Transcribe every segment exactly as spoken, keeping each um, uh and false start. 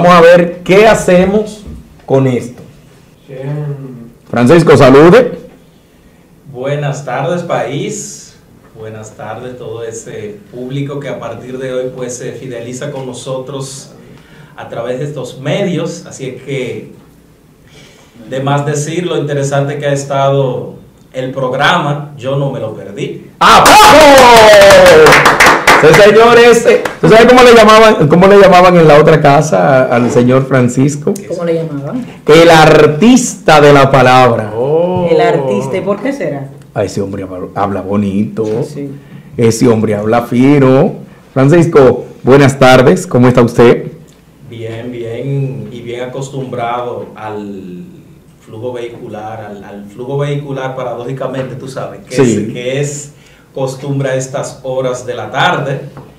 Vamos a ver qué hacemos con esto. Francisco, salude. Buenas tardes, país. Buenas tardes todo ese público que a partir de hoy pues se fideliza con nosotros a través de estos medios. Así es que, de más decir lo interesante que ha estado el programa, yo no me lo perdí. ¡Abajo! Ese señor ese, ¿tú sabes cómo le llamaban, cómo le llamaban en la otra casa al señor Francisco? ¿Cómo le llamaban? El artista de la palabra. Oh. El artista, ¿y por qué será? Ah, ese hombre habla bonito, sí. Ese hombre habla fino. Francisco, buenas tardes, ¿cómo está usted? Bien, bien, y bien acostumbrado al flujo vehicular, al, al flujo vehicular paradójicamente, tú sabes, que, sí. es, que es costumbre a estas horas de la tarde,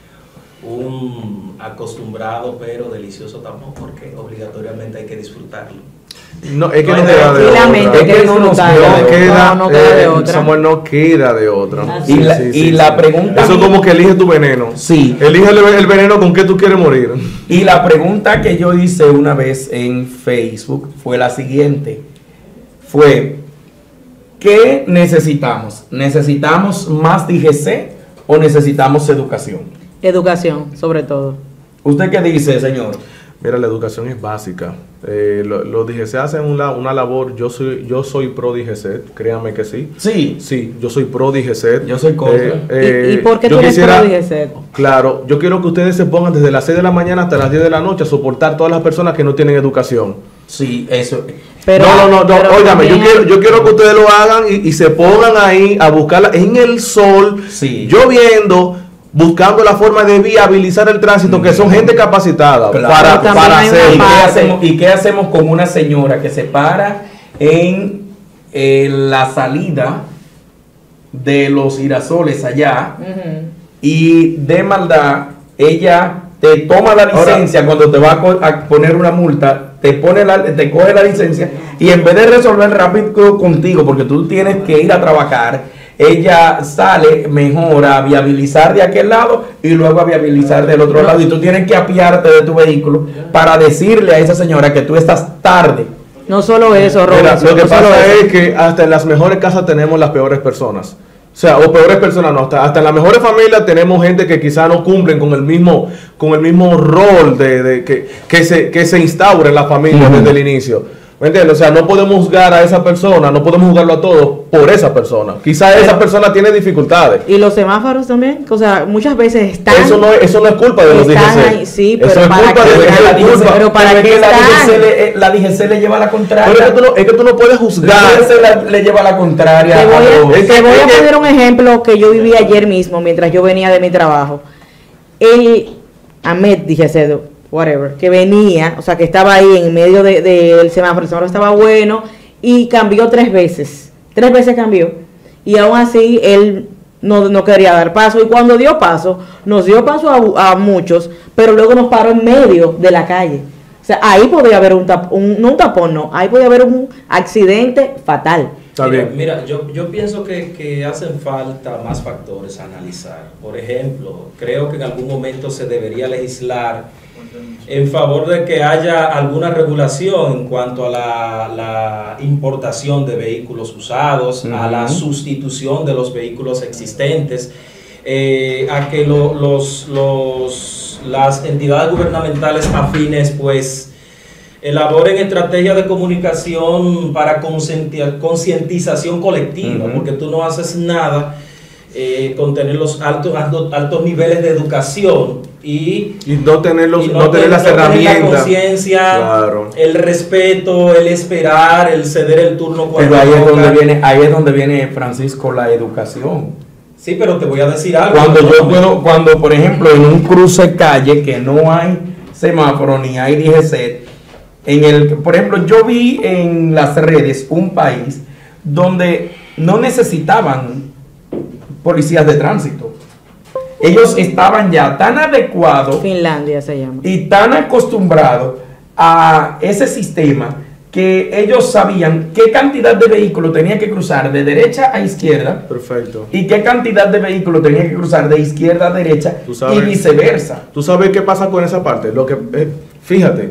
un acostumbrado pero delicioso tampoco, porque obligatoriamente hay que disfrutarlo. No, es que no, no queda de otra. Es que no nos queda, queda, no, no queda de eh, otra. Samuel, no queda de otra. Y la, sí, sí, y sí, la sí. pregunta... Eso es como que elige tu veneno. Sí. Elige el, el veneno con que tú quieres morir. Y la pregunta que yo hice una vez en Facebook fue la siguiente. Fue, ¿qué necesitamos? ¿Necesitamos más D G C o necesitamos educación? Educación, sobre todo. ¿Usted qué dice, señor? Mira, la educación es básica. Eh, los lo D G C hacen una, una labor. Yo soy yo soy pro D G C, créanme que sí. Sí. Sí, yo soy pro D G C. Yo soy contra. Eh, eh, ¿Y, ¿Y por qué tú eres pro D G C? Claro, yo quiero que ustedes se pongan desde las seis de la mañana hasta las diez de la noche a soportar todas las personas que no tienen educación. Sí, eso. Pero, no, no, no, no óigame, yo quiero, yo quiero que ustedes lo hagan y, y se pongan ahí a buscarla en el sol, sí. lloviendo, buscando la forma de viabilizar el tránsito, que son gente capacitada, claro, para, para hacer. ¿Y qué, hacemos, ¿Y qué hacemos con una señora que se para en eh, la salida de los girasoles allá uh-huh. y de maldad ella te toma la licencia? Ahora, cuando te va a, a poner una multa, te pone la, te coge la licencia y en vez de resolver rápido contigo, porque tú tienes que ir a trabajar, ella sale mejor a viabilizar de aquel lado y luego a viabilizar del otro lado, y tú tienes que apiarte de tu vehículo para decirle a esa señora que tú estás tarde. No solo eso, Robert. Lo que no pasa es que hasta en las mejores casas tenemos las peores personas. O sea, o peores personas no, hasta, hasta en las mejores familias tenemos gente que quizá no cumplen con el mismo, con el mismo rol de, de que, que se, que se instaura en la familia uh-huh. desde el inicio. ¿Me entiendes? O sea, no podemos juzgar a esa persona, no podemos juzgarlo a todos por esa persona. Quizás esa persona tiene dificultades. ¿Y los semáforos también? O sea, muchas veces están... Eso no es, eso no es culpa de los D G C. Ahí, sí, pero eso es para culpa que de la D G C, pero para que la D G C le, la D G C le lleva la contraria. Pero es que tú no, es que tú no puedes juzgar. La D G C le, le lleva la contraria. Te voy a, a, te voy a poner un ejemplo que yo viví ayer mismo mientras yo venía de mi trabajo. El Ahmed D G C, whatever, que venía, o sea, que estaba ahí en medio de, de, del semáforo, el semáforo estaba bueno y cambió tres veces, tres veces cambió, y aún así él no, no quería dar paso, y cuando dio paso, nos dio paso a, a muchos, pero luego nos paró en medio de la calle. O sea, ahí podría haber un tapón, no un tapón, no, ahí podría haber un accidente fatal. Está mira, bien. mira, yo, yo pienso que, que hacen falta más factores a analizar. Por ejemplo, creo que en algún momento se debería legislar en favor de que haya alguna regulación en cuanto a la, la importación de vehículos usados, uh-huh. a la sustitución de los vehículos existentes, eh, a que lo, los, los, las entidades gubernamentales afines pues elaboren estrategias de comunicación para concientización colectiva, uh-huh. porque tú no haces nada eh, con tener los altos, altos, altos niveles de educación y, y no tener, los, y no, no tener las no herramientas, tener la conciencia, claro. el respeto, el esperar, el ceder el turno cuando pero ahí es donde viene, ahí es donde viene, Francisco, la educación. Sí, pero te voy a decir algo. Cuando yo puedo, cuando por ejemplo en un cruce calle que no hay semáforo ni hay D G C, en el, por ejemplo, yo vi en las redes un país donde no necesitaban policías de tránsito. Ellos estaban ya tan adecuados, Finlandia se llama, y tan acostumbrados a ese sistema que ellos sabían qué cantidad de vehículos tenía que cruzar de derecha a izquierda. Perfecto. Y qué cantidad de vehículos tenía que cruzar de izquierda a derecha y viceversa. ¿Tú sabes qué pasa con esa parte? Lo que eh, fíjate,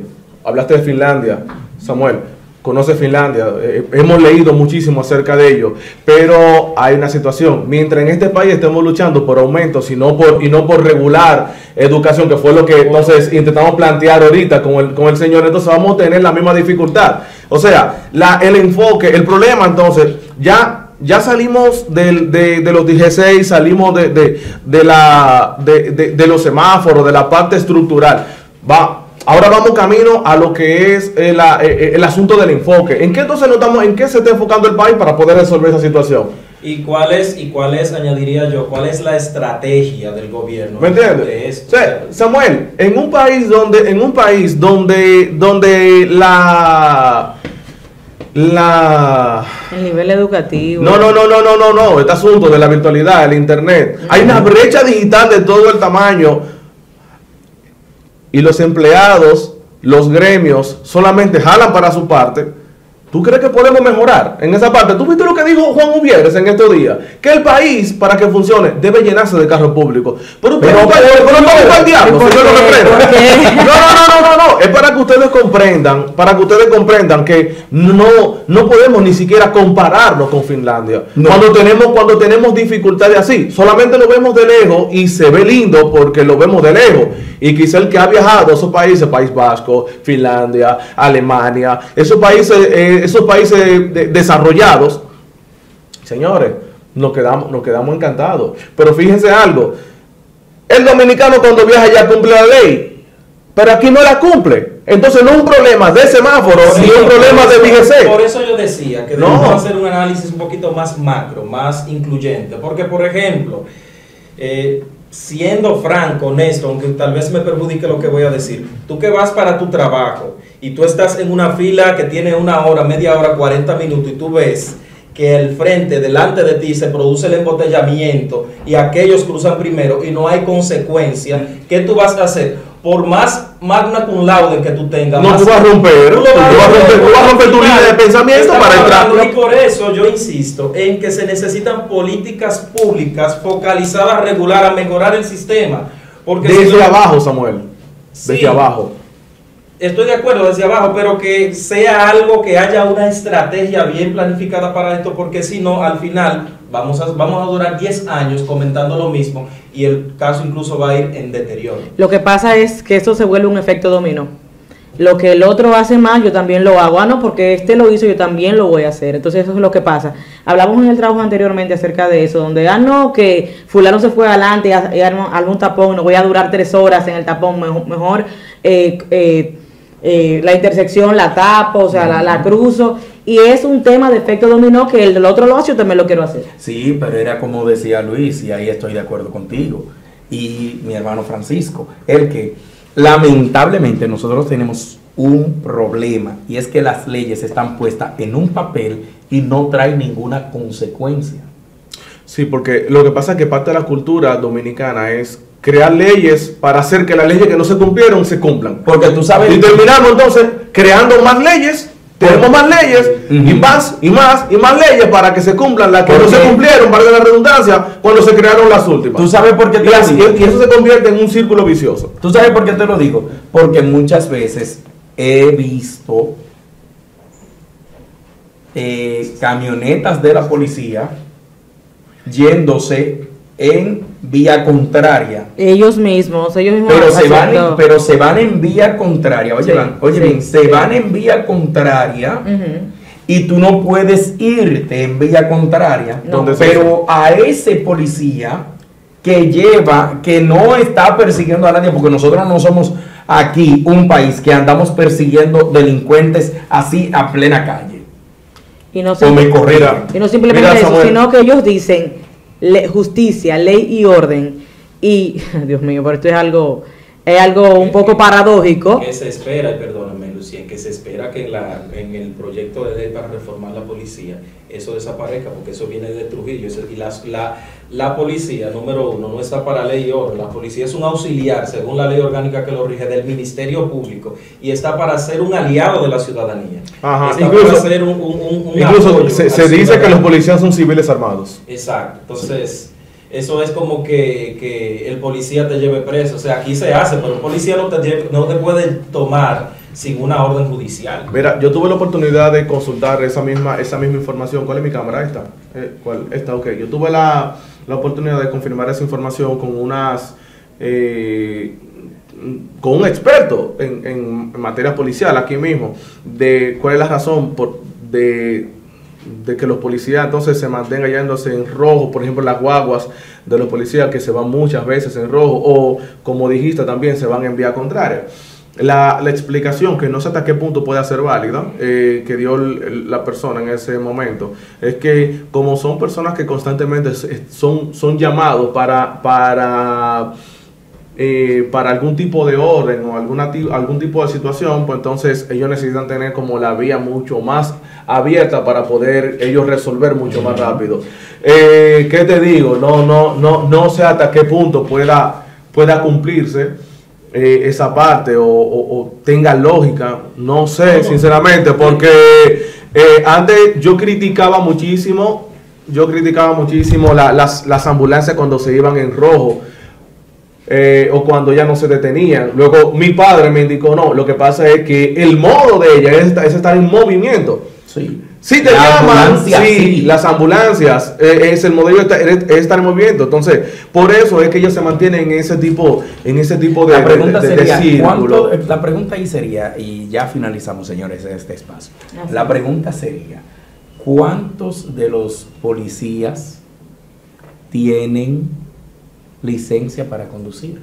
hablaste de Finlandia, Samuel. Conoce Finlandia, eh, hemos leído muchísimo acerca de ello, pero hay una situación, mientras en este país estemos luchando por aumentos y no por, y no por regular educación, que fue lo que entonces intentamos plantear ahorita con el, con el señor, entonces vamos a tener la misma dificultad. O sea, la, el enfoque, el problema entonces, ya, ya salimos del, de, de los D G seis, salimos de, de, de, la, de, de, de los semáforos, de la parte estructural, va. Ahora vamos camino a lo que es el, el, el asunto del enfoque. ¿En qué entonces notamos, en qué se está enfocando el país para poder resolver esa situación? ¿Y cuál es, y cuál es, añadiría yo, cuál es la estrategia del gobierno? ¿Me entiendes? O sea, Samuel, en un país donde, en un país donde, donde la, la el nivel educativo. No, no, no, no, no, no, no. Este asunto de la virtualidad, el internet. Uh-huh. Hay una brecha digital de todo el tamaño. Y los empleados, los gremios, solamente jalan para su parte. ¿Tú crees que podemos mejorar en esa parte? ¿Tú viste lo que dijo Juan Uvieres en estos días? Que el país, para que funcione, debe llenarse de carros públicos. Pero usted no va al diablo, señor, no me No, no, no, no, no, no. Es para que ustedes comprendan, para que ustedes comprendan que no, no podemos ni siquiera compararnos con Finlandia. No. Cuando tenemos, cuando tenemos dificultades así, solamente lo vemos de lejos y se ve lindo porque lo vemos de lejos. Y quizá el que ha viajado a esos países, País Vasco, Finlandia, Alemania, esos países, eh, esos países de, desarrollados, señores, nos quedamos, nos quedamos encantados. Pero fíjense algo, el dominicano cuando viaja ya cumple la ley, pero aquí no la cumple. Entonces no es un problema de semáforo, sí, ni un problema de D G C. Por eso yo decía que debemos no. hacer un análisis un poquito más macro, más incluyente. Porque, por ejemplo, eh, siendo franco, honesto, aunque tal vez me perjudique lo que voy a decir, tú que vas para tu trabajo y tú estás en una fila que tiene una hora, media hora, cuarenta minutos y tú ves que el frente, delante de ti se produce el embotellamiento y aquellos cruzan primero y no hay consecuencia, ¿qué tú vas a hacer? Por más magna cum laude que tú tengas, no, más, tú vas a romper, tú vas a romper, tú vas a romper tu línea de pensamiento para entrar. Y por eso yo insisto en que se necesitan políticas públicas focalizadas a regular, a mejorar el sistema. Porque desde si no, abajo, Samuel, desde sí, abajo. Estoy de acuerdo, desde abajo, pero que sea algo, que haya una estrategia bien planificada para esto, porque si no, al final vamos a, vamos a durar diez años comentando lo mismo y el caso incluso va a ir en deterioro. Lo que pasa es que esto se vuelve un efecto dominó. Lo que el otro hace mal, yo también lo hago. Ah, no, porque este lo hizo, yo también lo voy a hacer. Entonces eso es lo que pasa. Hablamos en el trabajo anteriormente acerca de eso, donde, ah, no, que fulano se fue adelante y arma algún tapón, no voy a durar tres horas en el tapón, mejor, mejor eh, eh, eh, la intersección la tapo, o sea, la, la cruzo. Y es un tema de efecto dominó que el del otro lo hace, yo también lo quiero hacer. Sí, pero era como decía Luis, y ahí estoy de acuerdo contigo. Y mi hermano Francisco, el que lamentablemente nosotros tenemos un problema, y es que las leyes están puestas en un papel y no traen ninguna consecuencia. Sí, porque lo que pasa es que parte de la cultura dominicana es crear leyes para hacer que las leyes que no se cumplieron se cumplan. Porque tú sabes... Y terminamos entonces creando más leyes, tenemos más leyes, uh-huh. y más, y más, y más leyes para que se cumplan las que no se cumplieron, para la redundancia, cuando se crearon las últimas. ¿Tú sabes por qué te y, lo así, digo? Y eso se convierte en un círculo vicioso. ¿Tú sabes por qué te lo digo? Porque muchas veces he visto eh, camionetas de la policía yéndose en vía contraria. Ellos mismos, ellos mismos. Pero se van en, pero se van en vía contraria. Oye, sí, van, oye sí, bien, se sí. van en vía contraria, uh-huh. y tú no puedes irte en vía contraria. No. Pero a ese policía que lleva, que no está persiguiendo a nadie, porque nosotros no somos aquí un país que andamos persiguiendo delincuentes así a plena calle. Y no, o me correrá. Y no simplemente mira, eso, Samuel, sino que ellos dicen le, justicia, ley y orden. Y, Dios mío, pero esto es algo, es algo un poco paradójico. Que se espera, y perdóname Lucía, que se espera que en, la, en el proyecto de ley para reformar la policía eso desaparezca, porque eso viene de Trujillo. Eso, y la, la, la policía, número uno, no está para ley y orden. La policía es un auxiliar, según la ley orgánica que lo rige, del Ministerio Público, y está para ser un aliado de la ciudadanía. Ajá, está incluso, para ser un, un, un incluso se, se dice que los policías son civiles armados. Exacto, entonces... Eso es como que, que el policía te lleve preso. O sea, aquí se hace, pero un policía no te, lleve, no te puede tomar sin una orden judicial. Mira, yo tuve la oportunidad de consultar esa misma esa misma información. ¿Cuál es mi cámara? Esta. Eh, ¿Cuál? Esta, ok. Yo tuve la, la oportunidad de confirmar esa información con unas... Eh, con un experto en, en materia policial aquí mismo, de cuál es la razón por, de, de que los policías entonces se mantengan yéndose en rojo, por ejemplo las guaguas de los policías que se van muchas veces en rojo, o como dijiste también se van en vía contraria. La, la explicación, que no sé hasta qué punto puede ser válida, eh, que dio el, la persona en ese momento, es que como son personas que constantemente son, son llamados para... para Eh, para algún tipo de orden o alguna, algún tipo de situación, pues entonces ellos necesitan tener como la vía mucho más abierta para poder ellos resolver mucho más rápido. Eh, ¿Qué te digo? No, no, no, no sé hasta qué punto pueda, pueda cumplirse eh, esa parte o, o, o tenga lógica, no sé sinceramente, porque eh, antes yo criticaba muchísimo, yo criticaba muchísimo la, las, las ambulancias cuando se iban en rojo. Eh, o cuando ya no se detenían. Luego mi padre me indicó, no, lo que pasa es que el modo de ella es, es estar en movimiento. Sí. Si te la llaman, sí, sí, las ambulancias, eh, es el modelo de es, es estar en movimiento. Entonces, por eso es que ellos se mantienen en ese tipo, en ese tipo de, la pregunta de, de, sería, de círculo. ¿cuánto, la pregunta ahí sería, y ya finalizamos, señores, este espacio. Así La es. pregunta sería, ¿cuántos de los policías tienen licencia para conducir?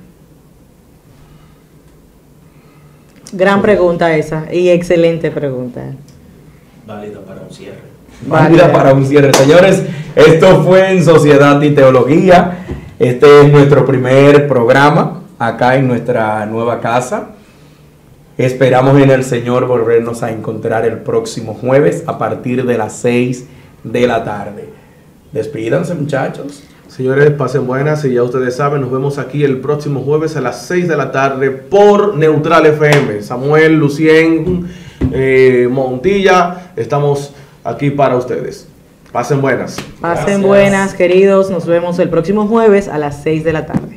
Gran pregunta esa y excelente pregunta. Válida para un cierre. Válida Vale. para un cierre. Señores, esto fue en Sociedad y Teología. Este es nuestro primer programa acá en nuestra nueva casa. Esperamos en el Señor volvernos a encontrar el próximo jueves a partir de las seis de la tarde. Despídanse, muchachos. Señores, pasen buenas y ya ustedes saben, nos vemos aquí el próximo jueves a las seis de la tarde por Neutral F M. Samuel, Lucien, eh, Montilla, estamos aquí para ustedes. Pasen buenas. Pasen Gracias. buenas, queridos. Nos vemos el próximo jueves a las seis de la tarde.